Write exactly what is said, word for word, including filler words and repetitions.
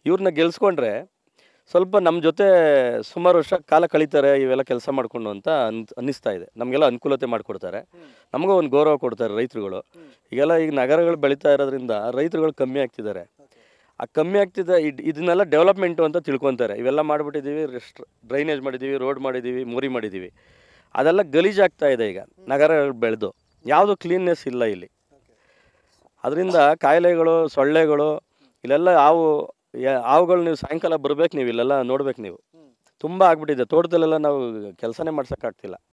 ಇವ್ರನ್ನ ಗೆಲ್ಸ್ಕೊಂಡ್ರೆ ಸ್ವಲ್ಪ ನಮ್ಮ ಜೊತೆ ಸುಮಾರು ವರ್ಷ ಕಾಲ ಕಳೀತಾರೆ ಇವೆಲ್ಲ ಕೆಲಸ ಮಾಡಿಕೊಂಡು ಅಂತ ಅನ್ ಅನ್ನಿಸ್ತಾ ಇದೆ. ನಮಗೆಲ್ಲ ಅನುಕೂಲತೆ ಮಾಡಿಕೊಡ್ತಾರೆ, ನಮಗೂ ಒಂದು ಗೌರವ ಕೊಡ್ತಾರೆ ರೈತರುಗಳು. ಈಗೆಲ್ಲ ಈಗ ನಗರಗಳು ಬೆಳೀತಾ ಇರೋದ್ರಿಂದ ರೈತರುಗಳು ಕಮ್ಮಿ ಆಗ್ತಿದ್ದಾರೆ. ಆ ಕಮ್ಮಿ ಆಗ್ತಿದ್ದ ಇದು ಇದನ್ನೆಲ್ಲ ಡೆವಲಪ್ಮೆಂಟು ಅಂತ ತಿಳ್ಕೊತಾರೆ. ಇವೆಲ್ಲ ಮಾಡಿಬಿಟ್ಟಿದ್ದೀವಿ, ರೆಸ್ಟ್ ಡ್ರೈನೇಜ್ ಮಾಡಿದ್ದೀವಿ, ರೋಡ್ ಮಾಡಿದ್ದೀವಿ, ಮೋರಿ ಮಾಡಿದ್ದೀವಿ, ಅದೆಲ್ಲ ಗಲೀಜಾಗ್ತಾ ಇದೆ ಈಗ ನಗರಗಳು ಬೆಳೆದು. ಯಾವುದು ಕ್ಲೀನ್ನೆಸ್ ಇಲ್ಲ ಇಲ್ಲಿ. ಅದರಿಂದ ಕಾಯಿಲೆಗಳು, ಸೊಳ್ಳೆಗಳು, ಇಲ್ಲೆಲ್ಲ ಹಾವು ಹಾವುಗಳು ನೀವು ಸಾಯಂಕಾಲ ಬರ್ಬೇಕು, ನೀವು ಇಲ್ಲೆಲ್ಲ ನೋಡ್ಬೇಕು. ನೀವು ತುಂಬ ಆಗ್ಬಿಟ್ಟಿದೆ. ತೋಟದಲ್ಲೆಲ್ಲ ನಾವು ಕೆಲಸನೇ ಮಾಡ್ಸೋಕ್ಕಾಗ್ತಿಲ್ಲ.